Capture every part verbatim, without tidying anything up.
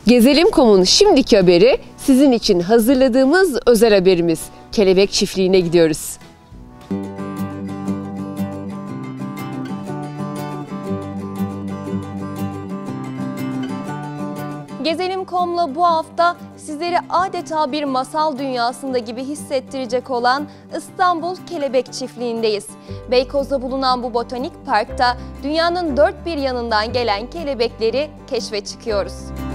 Gezelim nokta com'un şimdiki haberi sizin için hazırladığımız özel haberimiz. Kelebek çiftliğine gidiyoruz. Gezelim nokta com'la bu hafta sizleri adeta bir masal dünyasında gibi hissettirecek olan İstanbul Kelebek Çiftliği'ndeyiz. Beykoz'da bulunan bu botanik parkta dünyanın dört bir yanından gelen kelebekleri keşfe çıkıyoruz.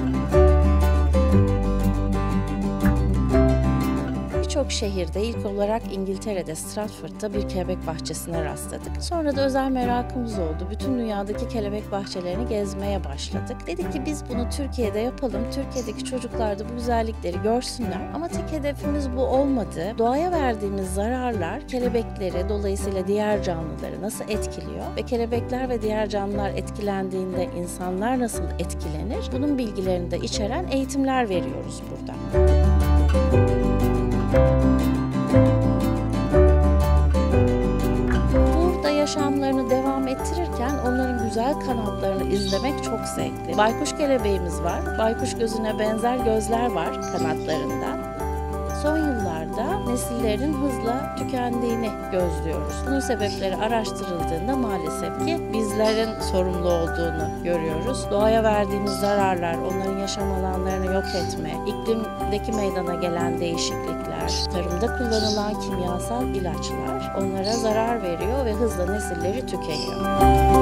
Birçok şehirde, ilk olarak İngiltere'de, Stratford'da bir kelebek bahçesine rastladık. Sonra da özel merakımız oldu. Bütün dünyadaki kelebek bahçelerini gezmeye başladık. Dedik ki biz bunu Türkiye'de yapalım. Türkiye'deki çocuklar da bu güzellikleri görsünler. Ama tek hedefimiz bu olmadı. Doğaya verdiğimiz zararlar kelebekleri, dolayısıyla diğer canlıları nasıl etkiliyor? Ve kelebekler ve diğer canlılar etkilendiğinde insanlar nasıl etkilenir? Bunun bilgilerini de içeren eğitimler veriyoruz burada. Burada yaşamlarını devam ettirirken onların güzel kanatlarını izlemek çok zevkli. Baykuş kelebeğimiz var. Baykuş gözüne benzer gözler var kanatlarında. Son yıllarda nesillerin hızla tükendiğini gözlüyoruz. Bunun sebepleri araştırıldığında maalesef ki bizlerin sorumlu olduğunu görüyoruz. Doğaya verdiğimiz zararlar, onların yaşam alanlarını yok etme, iklimdeki meydana gelen değişiklikler, tarımda kullanılan kimyasal ilaçlar onlara zarar veriyor ve hızla nesilleri tükeniyor.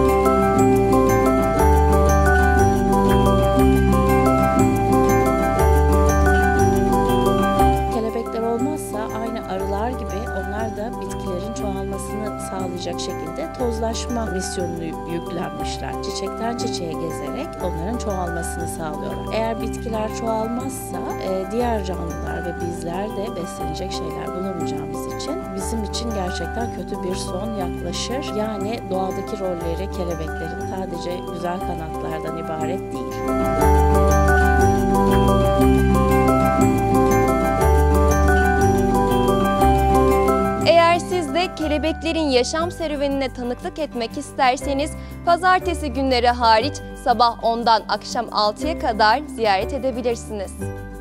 Arılar gibi onlar da bitkilerin çoğalmasını sağlayacak şekilde tozlaşma misyonunu yüklenmişler. Çiçekten çiçeğe gezerek onların çoğalmasını sağlıyorlar. Eğer bitkiler çoğalmazsa diğer canlılar ve bizler de beslenecek şeyler bulamayacağımız için bizim için gerçekten kötü bir son yaklaşır. Yani doğadaki rolleri kelebeklerin sadece güzel kanatlardan ibaret değil. Eğer siz de kelebeklerin yaşam serüvenine tanıklık etmek isterseniz pazartesi günleri hariç sabah ondan akşam altıya kadar ziyaret edebilirsiniz.